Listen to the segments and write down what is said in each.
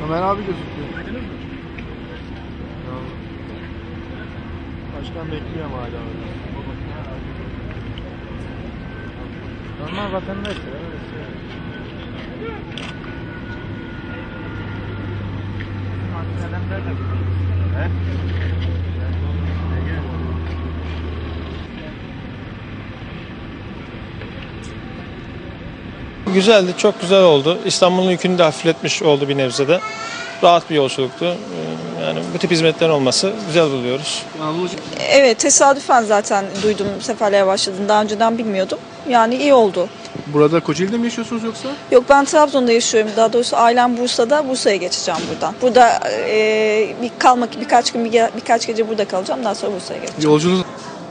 Ömer abi gözüküyor. Başkan bekliyorum hala orada. Normal vatandaş. Güzeldi, çok güzel oldu. İstanbul'un yükünü de hafifletmiş oldu bir nebzede. Rahat bir yolculuktu. Yani bu tip hizmetlerin olması güzel buluyoruz. Evet, tesadüfen zaten duydum seferlere başladığını. Daha önceden bilmiyordum. Yani iyi oldu. Burada Kocaeli'de mi yaşıyorsunuz yoksa? Yok, ben Trabzon'da yaşıyorum. Daha doğrusu ailem Bursa'da. Bursa'ya geçeceğim buradan. Burada birkaç gün, birkaç gece burada kalacağım. Daha sonra Bursa'ya geçeceğim. Yolcunuz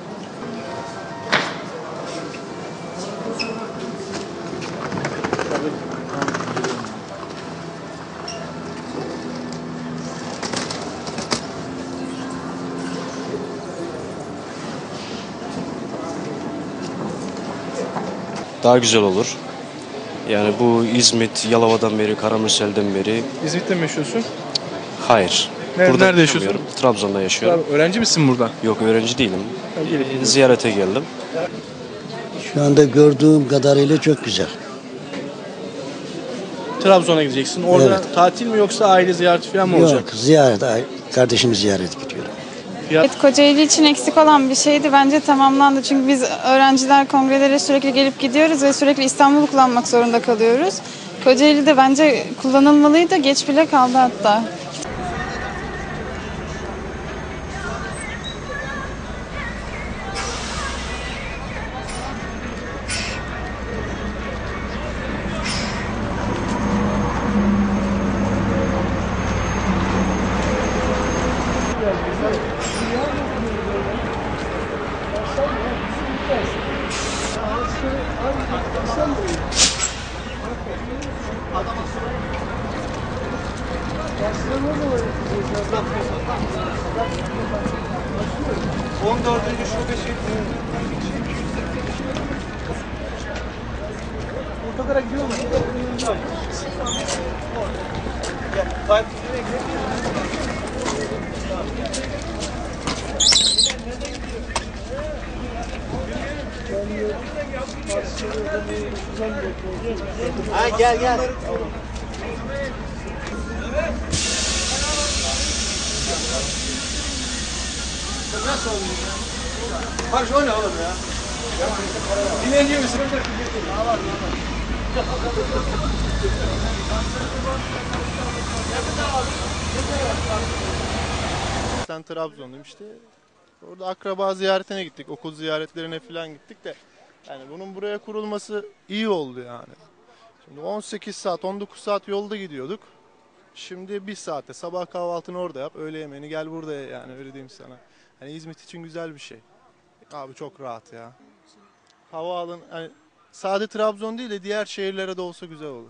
Daha güzel olur. Yani bu İzmit, Yalova'dan beri, Karamürsel'den beri İzmit'te mi yaşıyorsun? hayır. Nerede yaşıyorsun? yaşamıyorum. Trabzon'da yaşıyorum. Öğrenci misin burada? Yok, öğrenci değilim. Ziyarete geldim. Şu anda gördüğüm kadarıyla çok güzel. Trabzon'a gideceksin. Orada Evet. tatil mi yoksa aile ziyareti falan mı olacak? Yok, ziyaret, kardeşimi ziyaret gidiyorum. Evet, Kocaeli için eksik olan bir şeydi. Bence tamamlandı. Çünkü biz öğrenciler kongrelere sürekli gelip gidiyoruz ve sürekli İstanbul'u kullanmak zorunda kalıyoruz. Kocaeli de bence kullanılmalıydı. Geç bile kaldı hatta. Ben Trabzon'dayım işte. Orada akraba ziyaretine gittik, okul ziyaretlerine falan gittik de yani bunun buraya kurulması iyi oldu yani. Şimdi 18 saat, 19 saat yolda gidiyorduk. Şimdi bir saatte sabah kahvaltını orada yap, öğle yemeğini gel burada ye, yani öyle diyeyim sana. Hani İzmit için güzel bir şey. Abi çok rahat ya. Havaalanı, hani sadece Trabzon değil de diğer şehirlere de olsa güzel olur.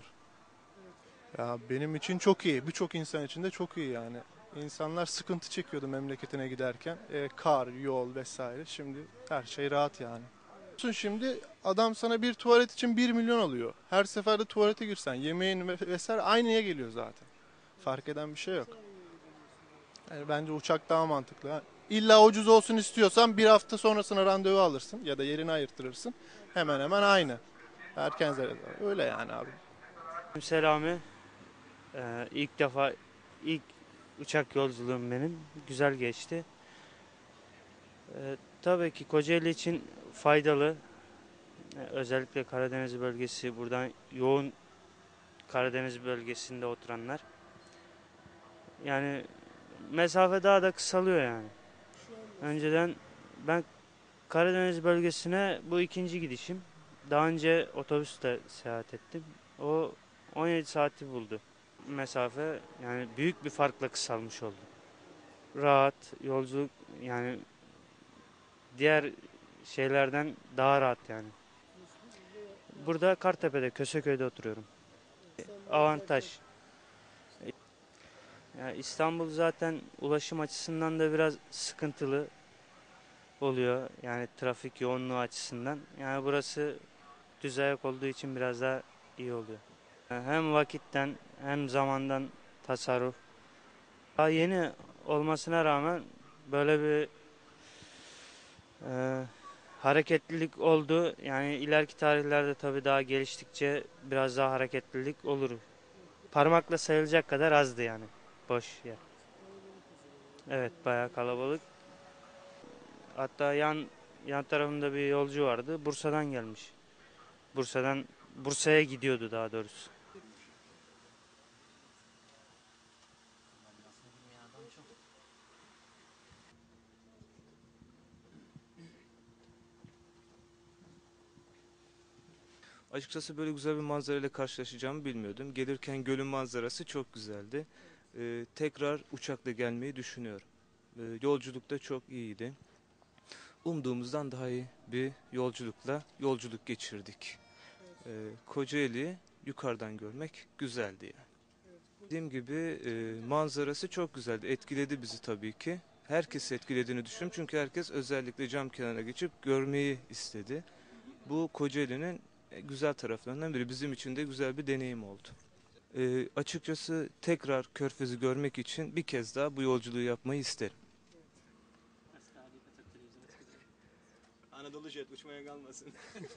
Ya benim için çok iyi, birçok insan için de çok iyi yani. İnsanlar sıkıntı çekiyordu memleketine giderken. Kar, yol vesaire. Şimdi her şey rahat yani. Şimdi adam sana bir tuvalet için 1 milyon alıyor. Her seferde tuvalete girsen yemeğin vesaire aynıya geliyor zaten. Fark eden bir şey yok. Yani bence uçak daha mantıklı. İlla ucuz olsun istiyorsan bir hafta sonrasına randevu alırsın ya da yerini ayırttırırsın. Hemen hemen aynı. Erken zaten. Öyle yani abi. Selami. İlk uçak yolculuğum benim. Güzel geçti. Tabii ki Kocaeli için faydalı. Özellikle Karadeniz bölgesi, buradan yoğun Karadeniz bölgesinde oturanlar. Yani mesafe daha da kısalıyor yani. Önceden ben Karadeniz bölgesine bu ikinci gidişim. Daha önce otobüsle seyahat ettim. O 17 saati buldu. Mesafe yani büyük bir farkla kısalmış oldu. Rahat, yolculuk yani diğer şeylerden daha rahat yani. Burada Kartepe'de, Köseköy'de oturuyorum. Avantaj. Yani İstanbul zaten ulaşım açısından da biraz sıkıntılı oluyor. Yani trafik yoğunluğu açısından. Yani burası düz ayak olduğu için biraz daha iyi oluyor. Yani hem vakitten hem zamandan tasarruf. Daha yeni olmasına rağmen böyle bir hareketlilik oldu. Yani ileriki tarihlerde tabii daha geliştikçe biraz daha hareketlilik olur. Parmakla sayılacak kadar azdı yani boş yer. Evet, bayağı kalabalık. Hatta yan tarafında bir yolcu vardı. Bursa'dan gelmiş. Bursa'ya gidiyordu daha doğrusu. Açıkçası böyle güzel bir manzarayla karşılaşacağımı bilmiyordum. Gelirken gölün manzarası çok güzeldi. Tekrar uçakla gelmeyi düşünüyorum. Yolculuk da çok iyiydi. Umduğumuzdan daha iyi bir yolculuk geçirdik. Kocaeli'yi yukarıdan görmek güzeldi yani. Dediğim gibi manzarası çok güzeldi. Etkiledi bizi tabii ki. Herkes etkilediğini düşünüyorum. Çünkü herkes özellikle cam kenarına geçip görmeyi istedi. Bu Kocaeli'nin güzel taraflarından biri. Bizim için de güzel bir deneyim oldu. Açıkçası tekrar Körfez'i görmek için bir kez daha bu yolculuğu yapmayı isterim. Anadolu jet uçmaya kalmasın.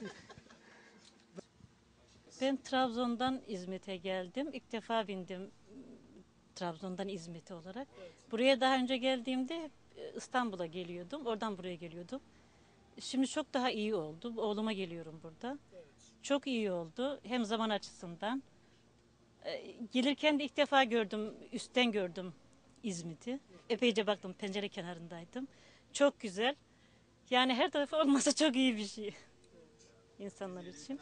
Ben Trabzon'dan İzmit'e geldim. İlk defa bindim Trabzon'dan İzmit'e olarak. Buraya daha önce geldiğimde İstanbul'a geliyordum. Oradan buraya geliyordum. Şimdi çok daha iyi oldu. Oğluma geliyorum burada. Çok iyi oldu. Hem zaman açısından. Gelirken de ilk defa gördüm, üstten gördüm İzmit'i. Epeyce baktım, pencere kenarındaydım. Çok güzel. Yani her tarafı olmasa çok iyi bir şey insanlar için.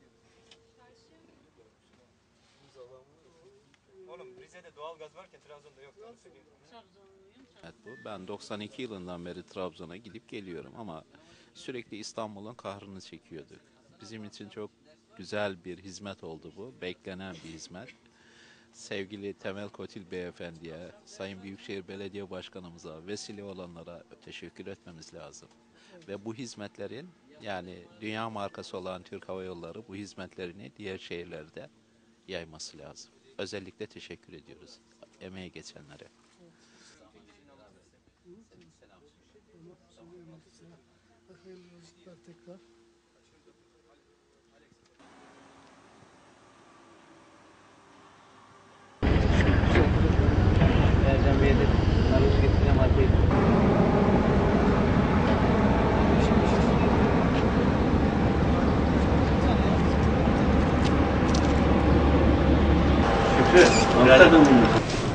Oğlum Rize'de doğalgaz varken Trabzon'da yok. Evet, ben 92 yılından beri Trabzon'a gidip geliyorum ama sürekli İstanbul'un kahrını çekiyorduk. Bizim için çok güzel bir hizmet oldu bu. Beklenen bir hizmet. Sevgili Temel Kotil Beyefendi'ye, Sayın Büyükşehir Belediye Başkanımıza, vesile olanlara teşekkür etmemiz lazım. Ve bu hizmetlerin, yani dünya markası olan Türk Hava Yolları bu hizmetlerini diğer şehirlerde yayması lazım. Özellikle teşekkür ediyoruz emeği geçenlere. Tekrar. Ercan Bey'e de aruz getireceğim arkayı. Şükrü, anladın mı?